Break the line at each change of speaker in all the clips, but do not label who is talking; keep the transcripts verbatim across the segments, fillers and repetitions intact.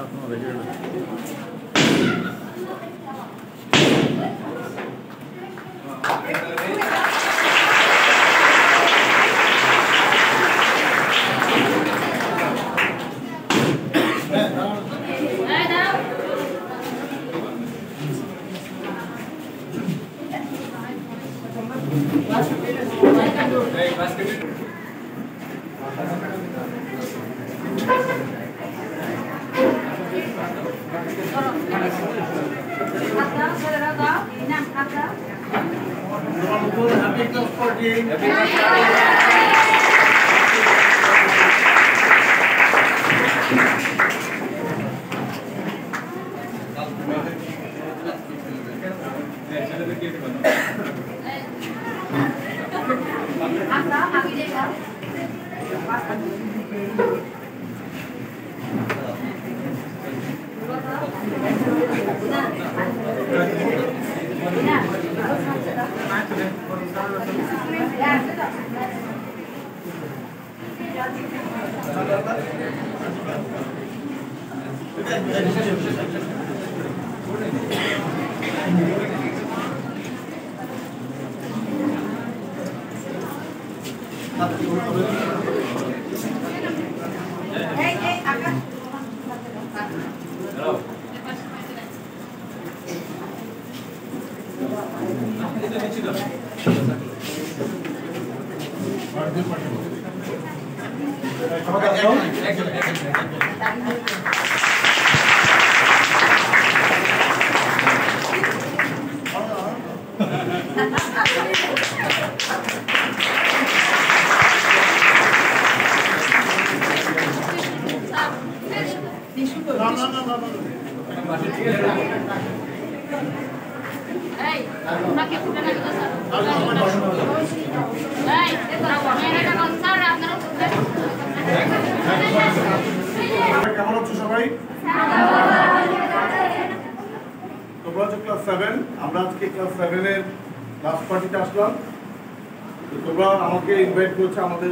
আমাদের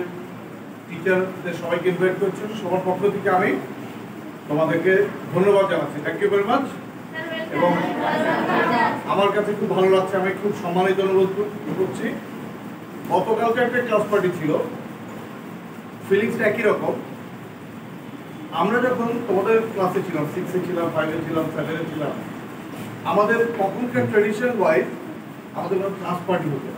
টিচারদের সবাইকে ইনভাইট করছি সবার পক্ষ থেকে আমি তোমাদেরকে ধন্যবাদ জানাচ্ছি থ্যাংক ইউ ভেরি মাচ এবং আমার কাছে খুব ভালো লাগছে আমি খুব সম্মানিত অনুভব করছি গতকালকে একটা ক্লাস পার্টি ছিল ফিলিংসটা একই রকম আমরা যখন তোমাদের ক্লাসে ছিলাম সিক্সে ছিলাম ফাইভে ছিলাম সেভেনে ছিলাম আমাদের তখনকার ট্রেডিশন ওয়াইজ আমাদের ক্লাস পার্টি হতো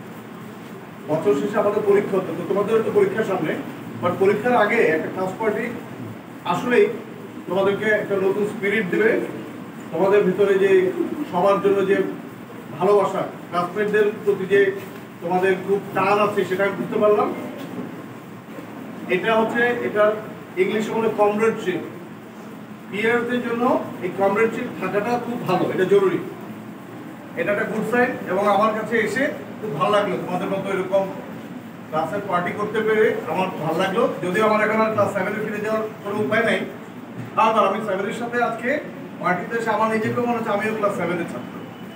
বছর শেষে আমাদের পরীক্ষা হতো তো তোমাদের তো পরীক্ষার সামনে বাট পরীক্ষার আগে একটা ক্লাস পার্টি আসলেই তোমাদেরকে একটা নতুন স্পিরিট দেবে তোমাদের ভিতরে যে সবার জন্য যে ভালোবাসা ক্লাসমেটদের প্রতি যে তোমাদের খুব টান আছে সেটা আমি বুঝতে পারলাম এটা হচ্ছে এটা ইংলিশে বলে কমরেডশিপ পিয়ারদের জন্য এই কমরেডশিপ থাকাটা খুব ভালো এটা জরুরি এটা একটা গুড সাইন এবং আমার কাছে এসে খুব ভালো লাগলো তোমাদের মতো এরকম ক্লাসের পার্টি করতে পেরে আমার ভালো লাগলো যদিও আমার এখন আর ক্লাস সেভেনে ফিরে যাওয়ার কোনো উপায় নেই আবার আমি সেভেনের সাথে আজকে পার্টিতে এসে আমার নিজেকে মনে হচ্ছে আমিও ক্লাস সেভেনের ছাত্র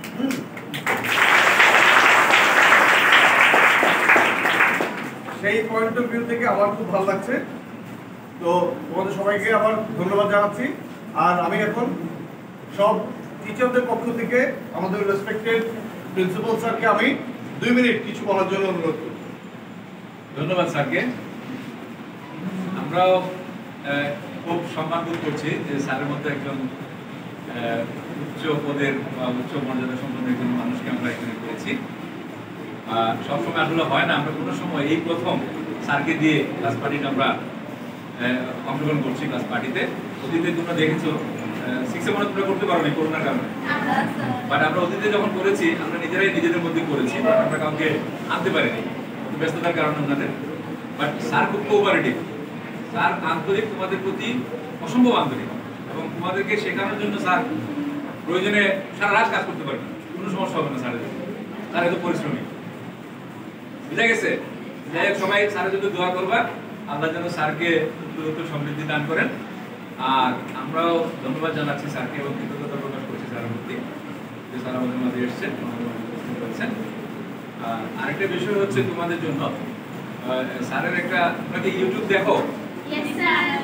সেই পয়েন্ট অফ ভিউ থেকে আমার খুব ভালো লাগছে তো তোমাদের সবাইকে আবার ধন্যবাদ জানাচ্ছি আর আমি এখন সব টিচারদের পক্ষ থেকে আমাদের রেসপেক্টেড প্রিন্সিপাল স্যারকে আমি দুই মিনিট কিছু বলার জন্য অনুরোধ করি
ধন্যবাদ স্যারকে আমরাও খুব সম্মান বোধ করছি যে স্যারের মধ্যে একজন উচ্চ পদের বা উচ্চ মর্যাদা সম্পন্ন একজন মানুষকে আমরা এখানে পেয়েছি সবসময় আসলে হয় না আমরা কোনো সময় এই প্রথম স্যারকে দিয়ে ক্লাস পার্টিটা আমরা অংশগ্রহণ করছি ক্লাস পার্টিতে অতীতে তোমরা দেখেছো সিক্সে মনে তোমরা করতে পারো নি করোনার কারণে বাট আমরা অতীতে যখন করেছি আমরা নিজেরাই নিজেদের মধ্যে করেছি বাট আমরা কাউকে আনতে পারিনি ব্যস্ততার কারণে ওনাদের বাট স্যার খুব কোঅপারেটিভ স্যার আন্তরিক তোমাদের প্রতি অসম্ভব আন্তরিক এবং তোমাদেরকে শেখানোর জন্য স্যার প্রয়োজনে সারা রাত কাজ করতে পারবে কোনো সমস্যা হবে না স্যারের স্যার এত পরিশ্রমী বুঝা গেছে যাই হোক সবাই স্যারের জন্য দোয়া করবা আল্লাহ যেন স্যারকে উত্তরোত্তর সমৃদ্ধি দান করেন আর আমরাও ধন্যবাদ জানাচ্ছি স্যারকে এবং কৃতজ্ঞতা প্রকাশ করছি স্যারের প্রতি যে স্যার আমাদের মাঝে এসছেন করেছেন আরেকটা বিষয় হচ্ছে তোমাদের জন্য স্যারের একটা তোমরা কি ইউটিউব দেখো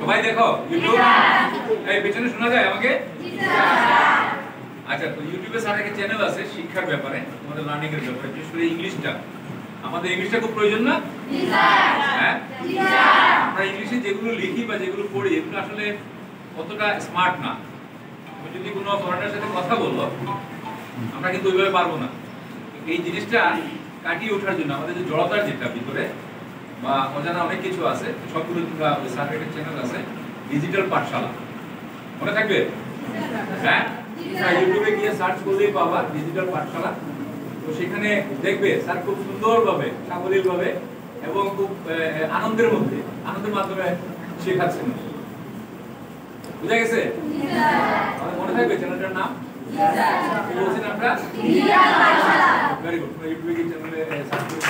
সবাই দেখো ইউটিউব? এই পেছনে শোনা যায় আমাকে? আচ্ছা, তো ইউটিউবে স্যার একটা চ্যানেল আছে শিক্ষার ব্যাপারে, আমাদের লার্নিং এর ব্যাপারে, বিশেষ করে ইংলিশটা। আমাদের ইংলিশটা খুব প্রয়োজন না? হ্যাঁ, আমরা ইংলিশে যেগুলো লিখি বা যেগুলো পড়ি এগুলো আসলে অতটা স্মার্ট না। তুমি যদি কোনো ফরেনারের সাথে কথা বলো, আমরা কিন্তু ওইভাবে পারবো না। এই জিনিসটা কাটিয়ে ওঠার জন্য আমাদের যে জড়তার যেটা ভিতরে বা অজানা অনেক কিছু আছে, সবগুলো তোমরা ওই স্যারের একটা চ্যানেল আছে ডিজিটাল পাঠশালা, মনে থাকবে? হ্যাঁ, ইউটিউবে গিয়ে সার্চ করলেই পাবা ডিজিটাল পাঠশালা। তো সেখানে দেখবে স্যার খুব সুন্দরভাবে, সাবলীলভাবে এবং খুব আনন্দের মধ্যে, আনন্দের মাধ্যমে শেখাচ্ছেন। বুঝা গেছে? আমাদের মনে থাকবে চ্যানেলটার নাম? কি বলছেন আপনারা? Very good. ইউটিউবে গিয়ে চ্যানেলে সার্চ করে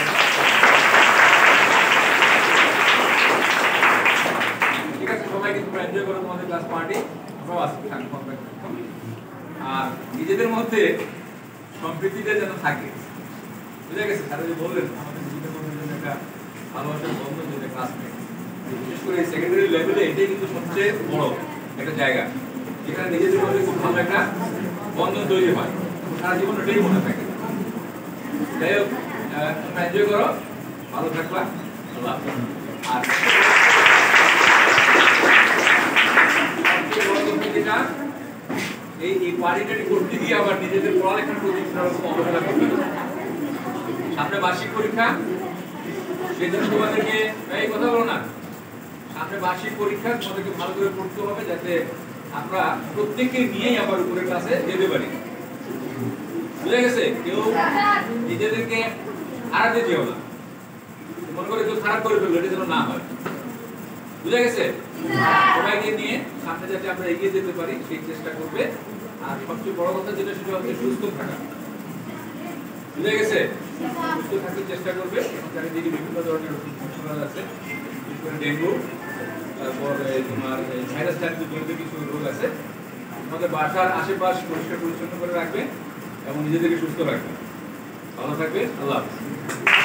ঠিক আছে। সবাইকে তোমরা এনজয় করো তোমাদের ক্লাস পার্টি। আর নিজেদের মধ্যে সম্প্রীতিটা যেন থাকে। বুঝা গেছে? স্যার যে বললেন আমাদের নিজেদের মধ্যে যেন একটা ভালোবাসার বন্ধন, যেটা ক্লাসমেট, বিশেষ করে সেকেন্ডারি লেভেলে এটাই কিন্তু সবচেয়ে বড় একটা জায়গা যেখানে নিজেদের মধ্যে খুব ভালো একটা বন্ধন তৈরি হয়, সারা জীবন ওটাই মনে থাকে। যাই হোক, তোমরা এনজয় করো, ভালো থাকবা। আল্লাহ হাফেজ। আর যেটা এই এই পারিটারি করতে গিয়ে আবার নিজেদের পড়ালেখার প্রতি অবহেলা করতে হবে। সামনে বার্ষিক পরীক্ষা, সেজন্য তোমাদেরকে এই কথা বলো না, সামনে বার্ষিক পরীক্ষা তোমাদেরকে ভালো করে পড়তে হবে যাতে আমরা প্রত্যেককে নিয়েই আবার উপরের ক্লাসে যেতে পারি। বুঝা গেছে? কেউ নিজেদেরকে হারাতে দিও না, মনে করে কেউ খারাপ করে ফেললো, এটা যেন না হয়। বুঝা গেছে? সবাইকে নিয়ে সামনে যাতে আমরা এগিয়ে যেতে পারি সেই চেষ্টা করবে। আর সবচেয়ে বড় কথা যেটা, সেটা হচ্ছে সুস্থ থাকা। বুঝা গেছে? সুস্থ থাকতে চেষ্টা করবে। চারিদিকে বিভিন্ন ধরনের সমস্যা আছে, বিশেষ করে ডেঙ্গু, তারপর তোমার ভাইরাস জাতীয় জনিত কিছু রোগ আছে। আমাদের বাসার আশেপাশ পরিষ্কার পরিচ্ছন্ন করে রাখবে এবং নিজেদেরকে সুস্থ রাখবে। ভালো থাকবে। আল্লাহ হাফেজ।